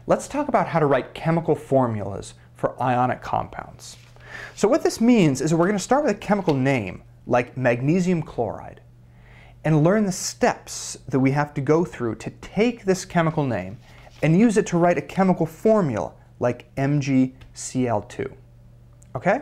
let's talk about how to write chemical formulas for ionic compounds. So what this means is that we're going to start with a chemical name, like magnesium chloride, and learn the steps that we have to go through to take this chemical name and use it to write a chemical formula, like MgCl2. Okay?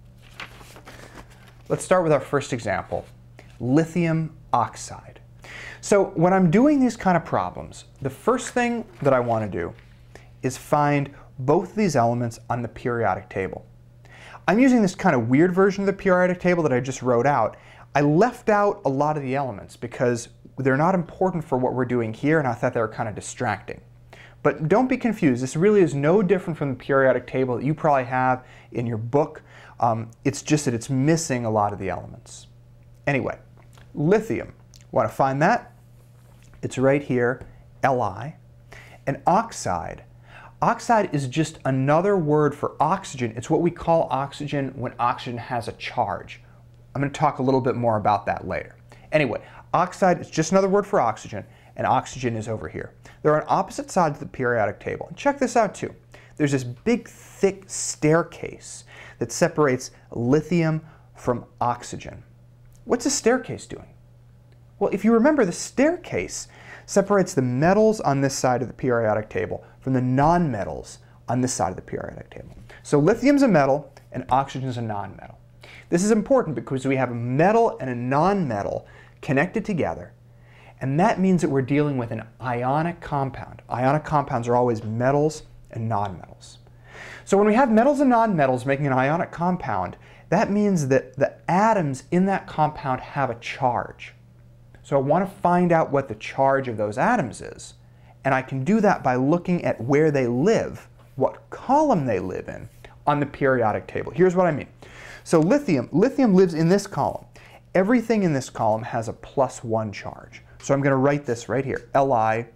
Let's start with our first example, lithium oxide. So when I'm doing these kind of problems, the first thing that I want to do is find both of these elements on the periodic table. I'm using this kind of weird version of the periodic table that I just wrote out. I left out a lot of the elements because they're not important for what we're doing here, and I thought they were kind of distracting. But don't be confused. This really is no different from the periodic table that you probably have in your book. It's just that it's missing a lot of the elements. Anyway, lithium. Want to find that? It's right here, Li. And oxide. Oxide is just another word for oxygen. It's what we call oxygen when oxygen has a charge. I'm going to talk a little bit more about that later. Anyway, oxide is just another word for oxygen, and oxygen is over here. They're on opposite sides of the periodic table. And check this out too. There's this big, thick staircase that separates lithium from oxygen. What's a staircase doing? Well, if you remember, the staircase separates the metals on this side of the periodic table from the nonmetals on this side of the periodic table. So lithium's a metal and oxygen's a nonmetal. This is important because we have a metal and a nonmetal connected together, and that means that we're dealing with an ionic compound. Ionic compounds are always metals and nonmetals. So when we have metals and nonmetals making an ionic compound, that means that the atoms in that compound have a charge. So I want to find out what the charge of those atoms is, and I can do that by looking at where they live, what column they live in on the periodic table. Here's what I mean. So lithium lives in this column. Everything in this column has a +1 charge. So I'm going to write this right here, Li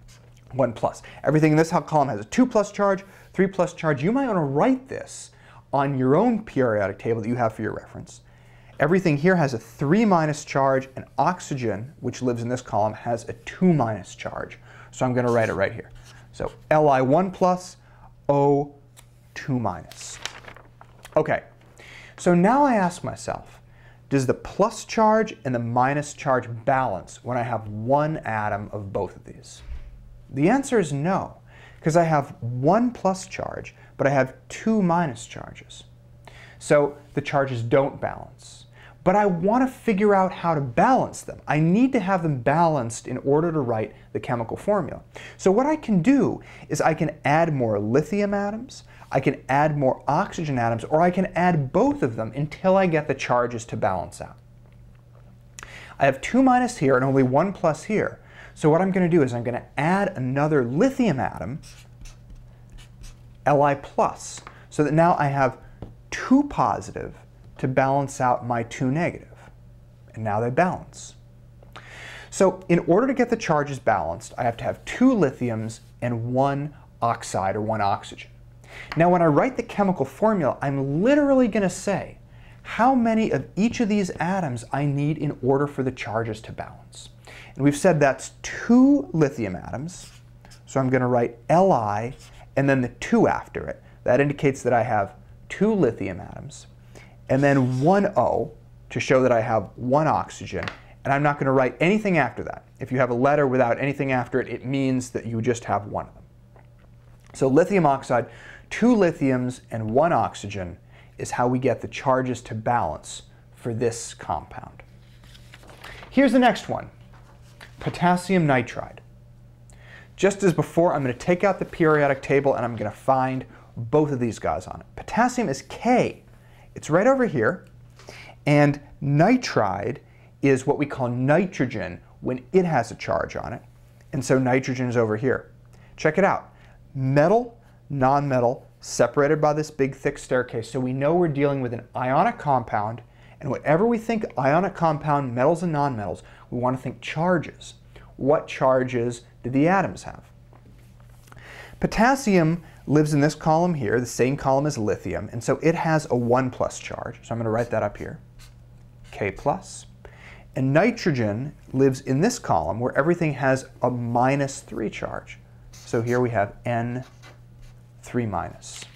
1+. Everything in this column has a 2+ charge, 3+ charge. You might want to write this on your own periodic table that you have for your reference. Everything here has a 3- charge, and oxygen, which lives in this column, has a 2- charge. So I'm going to write it right here. So Li 1+, O 2-. Okay, so now I ask myself, does the plus charge and the minus charge balance when I have one atom of both of these? The answer is no, because I have 1+ charge, but I have 2- charges. So the charges don't balance. But I want to figure out how to balance them. I need to have them balanced in order to write the chemical formula. So what I can do is I can add more lithium atoms, I can add more oxygen atoms, or I can add both of them until I get the charges to balance out. I have 2- here and only 1+ here. So what I'm going to do is I'm going to add another lithium atom, Li+, so that now I have 2 positive to balance out my 2 negative. And now they balance. So in order to get the charges balanced, I have to have 2 lithiums and 1 oxide or 1 oxygen. Now when I write the chemical formula, I'm literally going to say how many of each of these atoms I need in order for the charges to balance. And we've said that's 2 lithium atoms. So I'm going to write Li and then the 2 after it. That indicates that I have 2 lithium atoms. And then 1 O to show that I have 1 oxygen, and I'm not going to write anything after that. If you have a letter without anything after it, it means that you just have one of them. So lithium oxide, 2 lithiums and 1 oxygen is how we get the charges to balance for this compound. Here's the next one, potassium nitride. Just as before, I'm going to take out the periodic table and I'm going to find both of these guys on it. Potassium is K. It's right over here, and nitride is what we call nitrogen when it has a charge on it, and so nitrogen is over here. Check it out. Metal, nonmetal, separated by this big thick staircase, so we know we're dealing with an ionic compound, and whenever we think ionic compound, metals and nonmetals, we want to think charges. What charges do the atoms have? Potassium lives in this column here, the same column as lithium, and so it has a 1+ charge. So I'm going to write that up here, K+. And nitrogen lives in this column where everything has a -3 charge. So here we have N 3 minus.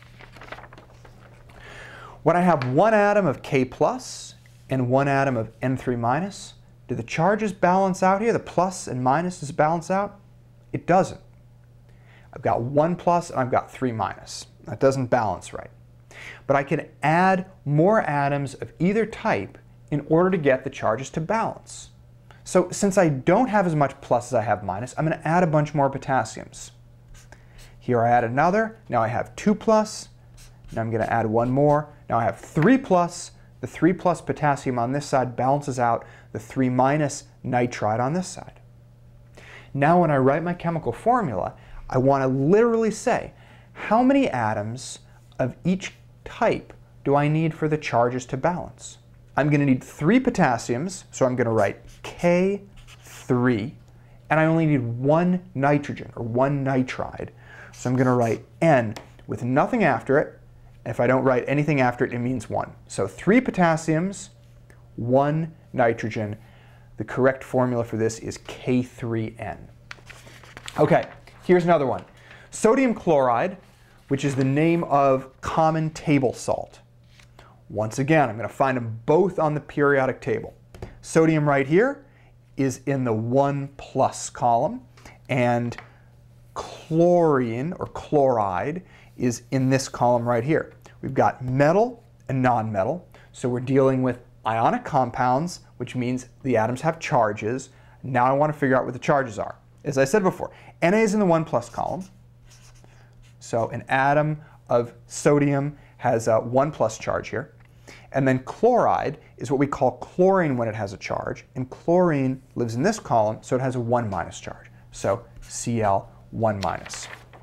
When I have one atom of K plus and one atom of N3 minus, do the charges balance out here? The plus and minus, does it balance out? It doesn't. I've got 1 plus and I've got 3 minus. That doesn't balance right. But I can add more atoms of either type in order to get the charges to balance. So since I don't have as much plus as I have minus, I'm going to add a bunch more potassiums. Here I add another. Now I have 2 plus. Now I'm going to add one more. Now I have 3 plus. The 3 plus potassium on this side balances out the 3 minus nitride on this side. Now when I write my chemical formula, I want to literally say, how many atoms of each type do I need for the charges to balance? I'm going to need 3 potassiums, so I'm going to write K3, and I only need 1 nitrogen, or 1 nitride. So I'm going to write N with nothing after it. If I don't write anything after it, it means 1. So 3 potassiums, 1 nitrogen. The correct formula for this is K3N. Okay, here's another one. Sodium chloride, which is the name of common table salt. Once again, I'm going to find them both on the periodic table. Sodium right here is in the 1 plus column, and chlorine or chloride is in this column right here. We've got metal and nonmetal, so we're dealing with ionic compounds, which means the atoms have charges. Now I want to figure out what the charges are. As I said before, Na is in the 1 plus column, so an atom of sodium has a 1 plus charge here. And then chloride is what we call chlorine when it has a charge, and chlorine lives in this column, so it has a 1 minus charge. So Cl 1 minus.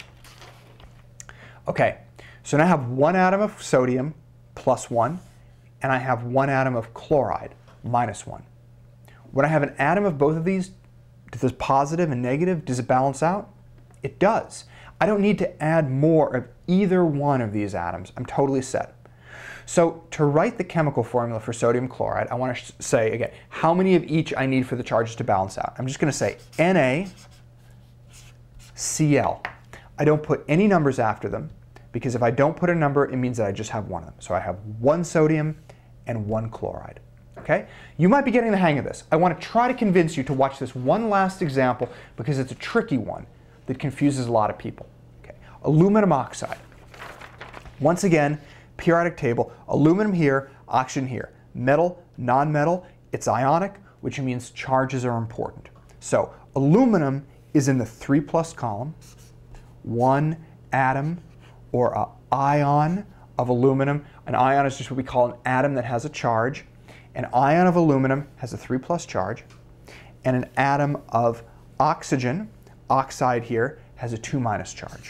Okay, so now I have 1 atom of sodium plus 1, and I have 1 atom of chloride minus 1. When I have an atom of both of these, does this positive and negative, does it balance out? It does. I don't need to add more of either one of these atoms. I'm totally set. So to write the chemical formula for sodium chloride, I want to say, again, how many of each I need for the charges to balance out. I'm just going to say NaCl. I don't put any numbers after them, because if I don't put a number, it means that I just have one of them. So I have 1 sodium and 1 chloride. Okay? You might be getting the hang of this. I want to try to convince you to watch this one last example because it's a tricky one that confuses a lot of people. Okay. Aluminum oxide. Once again, periodic table, aluminum here, oxygen here. Metal, non-metal, it's ionic, which means charges are important. So aluminum is in the 3 plus column. 1 atom or an ion of aluminum. An ion is just what we call an atom that has a charge. An ion of aluminum has a 3 plus charge. And an atom of oxygen, oxide here, has a 2 minus charge.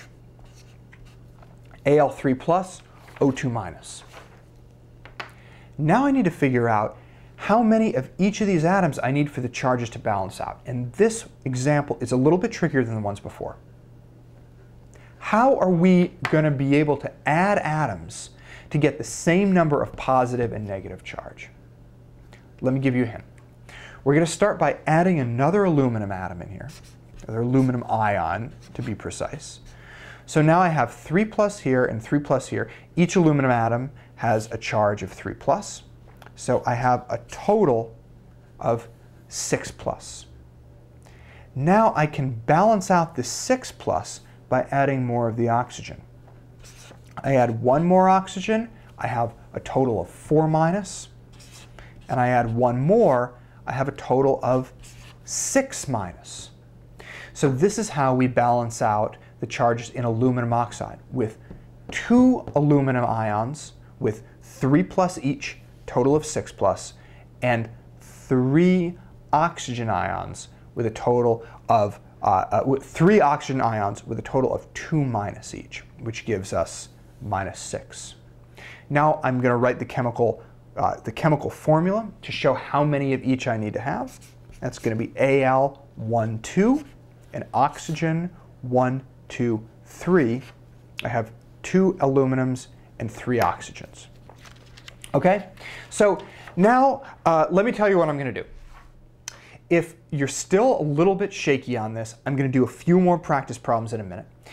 Al3 plus, O2 minus. Now I need to figure out how many of each of these atoms I need for the charges to balance out. And this example is a little bit trickier than the ones before. How are we going to be able to add atoms to get the same number of positive and negative charge? Let me give you a hint. We're going to start by adding another aluminum atom in here, or aluminum ion to be precise. So now I have 3 plus here and 3 plus here. Each aluminum atom has a charge of 3 plus. So I have a total of 6 plus. Now I can balance out the 6 plus by adding more of the oxygen. I add 1 more oxygen, I have a total of 4 minus. And I add 1 more, I have a total of 6 minus. So this is how we balance out the charges in aluminum oxide, with 2 aluminum ions with 3 plus each, total of 6 plus, and 3 oxygen ions with a total of 3 oxygen ions with a total of 2 minus each, which gives us minus 6. Now I'm going to write the chemical formula to show how many of each I need to have. That's going to be Al12 and oxygen 1, 2, 3. I have 2 aluminums and 3 oxygens. Okay, so now let me tell you what I'm going to do. If you're still a little bit shaky on this, I'm going to do a few more practice problems in a minute.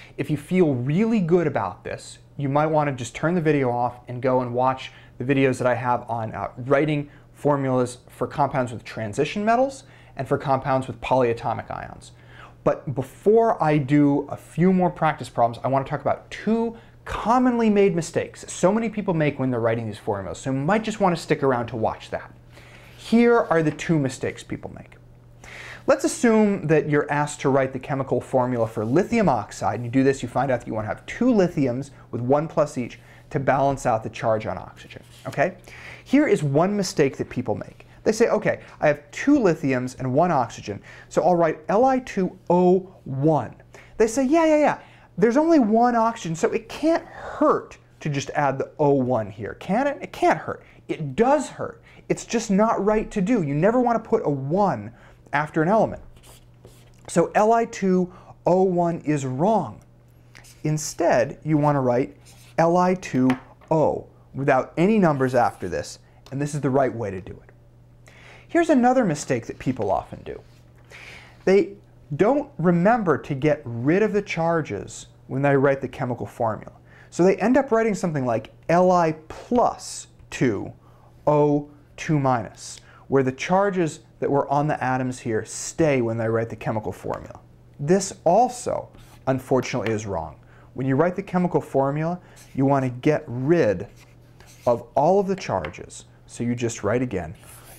If you feel really good about this, you might want to just turn the video off and go and watch the videos that I have on writing formulas for compounds with transition metals and for compounds with polyatomic ions. But before I do a few more practice problems, I want to talk about two commonly made mistakes so many people make when they're writing these formulas. So you might just want to stick around to watch that. Here are the two mistakes people make. Let's assume that you're asked to write the chemical formula for lithium oxide, and you do this, you find out that you want to have two lithiums with 1 plus each to balance out the charge on oxygen, okay? Here is one mistake that people make. They say, okay, I have 2 lithiums and 1 oxygen, so I'll write Li2O1. They say, yeah, there's only 1 oxygen, so it can't hurt to just add the O1 here, can it? It can't hurt. It does hurt. It's just not right to do. You never want to put a 1 after an element. So Li2O1 is wrong. Instead, you want to write Li2O without any numbers after this, and this is the right way to do it. Here's another mistake that people often do. They don't remember to get rid of the charges when they write the chemical formula. So they end up writing something like Li plus 2, O2 minus, where the charges that were on the atoms here stay when they write the chemical formula. This also, unfortunately, is wrong. When you write the chemical formula, you want to get rid of all of the charges. So you just write again,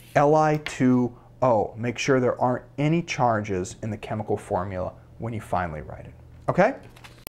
Li2O. Make sure there aren't any charges in the chemical formula when you finally write it. Okay?